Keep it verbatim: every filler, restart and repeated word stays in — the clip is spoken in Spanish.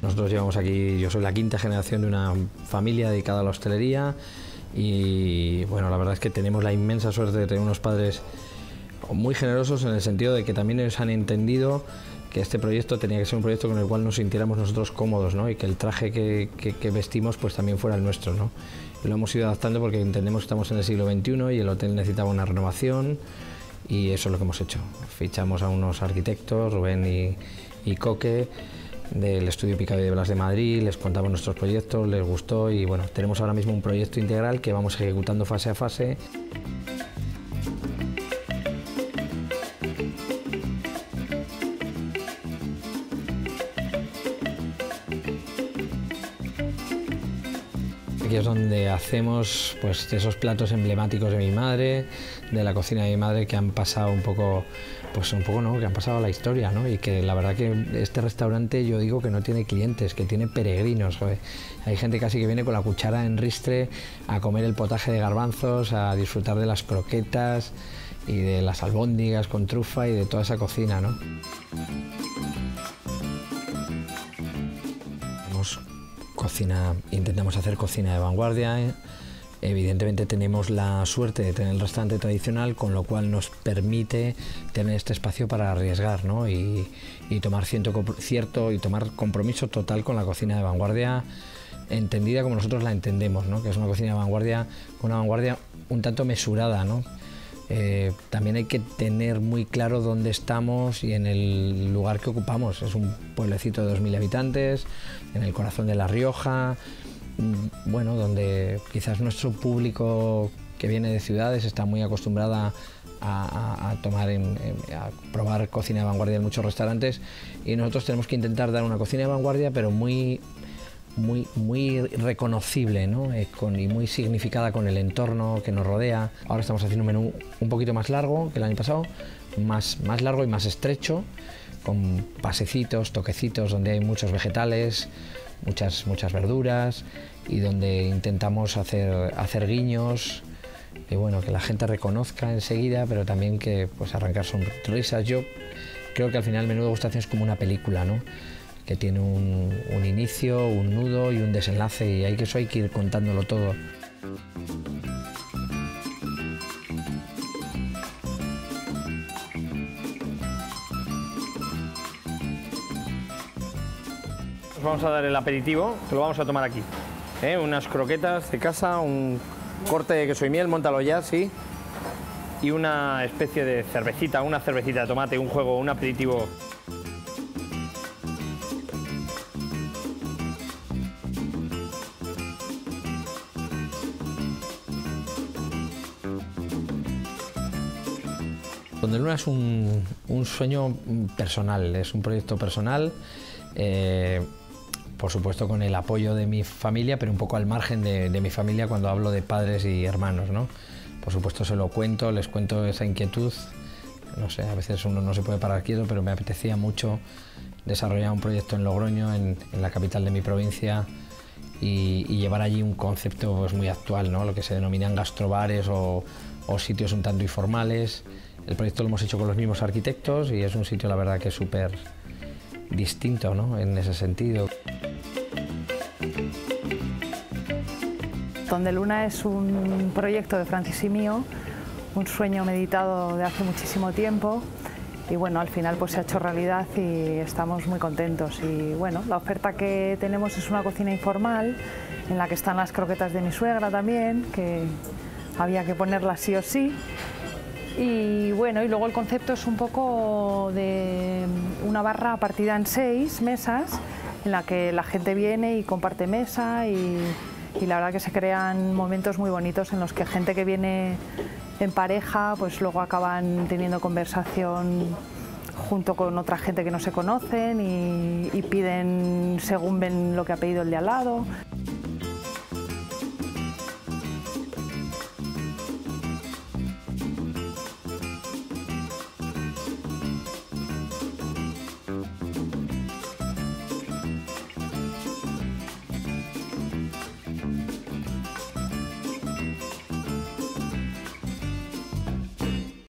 Nosotros llevamos aquí, yo soy la quinta generación de una familia dedicada a la hostelería y bueno, la verdad es que tenemos la inmensa suerte de tener unos padres muy generosos en el sentido de que también ellos han entendido que este proyecto tenía que ser un proyecto con el cual nos sintiéramos nosotros cómodos, ¿no? Y que el traje que, que, que vestimos pues también fuera el nuestro, ¿no? Y lo hemos ido adaptando porque entendemos que estamos en el siglo veintiuno y el hotel necesitaba una renovación y eso es lo que hemos hecho. Fichamos a unos arquitectos, Rubén y, y Coque, del estudio Picado de Blas de Madrid, les contamos nuestros proyectos, les gustó y bueno, tenemos ahora mismo un proyecto integral que vamos ejecutando fase a fase. Aquí es donde hacemos pues, esos platos emblemáticos de mi madre, de la cocina de mi madre, que han pasado un poco, pues un poco no, que han pasado a la historia, ¿no? Y que la verdad que este restaurante yo digo que no tiene clientes, que tiene peregrinos, joder. Hay gente casi que viene con la cuchara en ristre a comer el potaje de garbanzos, a disfrutar de las croquetas y de las albóndigas con trufa y de toda esa cocina, ¿no? Cocina, intentamos hacer cocina de vanguardia. Evidentemente tenemos la suerte de tener el restaurante tradicional, con lo cual nos permite tener este espacio para arriesgar, ¿no? y, y tomar cierto, cierto y tomar compromiso total con la cocina de vanguardia, entendida como nosotros la entendemos, ¿no? Que es una cocina de vanguardia, una vanguardia un tanto mesurada, ¿no? Eh, también hay que tener muy claro dónde estamos y en el lugar que ocupamos. Es un pueblecito de dos mil habitantes, en el corazón de La Rioja, bueno, donde quizás nuestro público que viene de ciudades está muy acostumbrada a, a, a tomar, en, a probar cocina de vanguardia en muchos restaurantes, y nosotros tenemos que intentar dar una cocina de vanguardia, pero muy Muy, muy reconocible, ¿no? eh, con, y muy significada con el entorno que nos rodea. Ahora estamos haciendo un menú un poquito más largo que el año pasado, más, más largo y más estrecho, con pasecitos, toquecitos, donde hay muchos vegetales, muchas, muchas verduras y donde intentamos hacer, hacer guiños y bueno, que la gente reconozca enseguida, pero también que pues, arrancar sonrisas. Yo creo que al final el menú de degustación es como una película, ¿no? Que tiene un, un inicio, un nudo y un desenlace, y hay que, eso hay que ir contándolo todo. Nos vamos a dar el aperitivo, que lo vamos a tomar aquí. ¿Eh? Unas croquetas de casa, un corte de queso y miel, móntalo ya, sí. Y una especie de cervecita, una cervecita de tomate, un juego, un aperitivo. Tondeluna es un, un sueño personal, es un proyecto personal, eh, por supuesto con el apoyo de mi familia, pero un poco al margen de, de mi familia cuando hablo de padres y hermanos, ¿no? Por supuesto se lo cuento, les cuento esa inquietud, no sé, a veces uno no se puede parar quieto, pero me apetecía mucho desarrollar un proyecto en Logroño, en, en la capital de mi provincia, y, y llevar allí un concepto pues, muy actual, ¿no? Lo que se denominan gastrobares o, o sitios un tanto informales. El proyecto lo hemos hecho con los mismos arquitectos y es un sitio, la verdad, que es súper distinto, ¿no? En ese sentido. Tondeluna es un proyecto de Francis y mío, un sueño meditado de hace muchísimo tiempo y bueno, al final pues se ha hecho realidad y estamos muy contentos. Y bueno, la oferta que tenemos es una cocina informal en la que están las croquetas de mi suegra también, que había que ponerlas sí o sí. Y bueno, y luego el concepto es un poco de una barra partida en seis mesas, en la que la gente viene y comparte mesa y, y la verdad que se crean momentos muy bonitos en los que gente que viene en pareja, pues luego acaban teniendo conversación junto con otra gente que no se conocen y, y piden según ven lo que ha pedido el de al lado.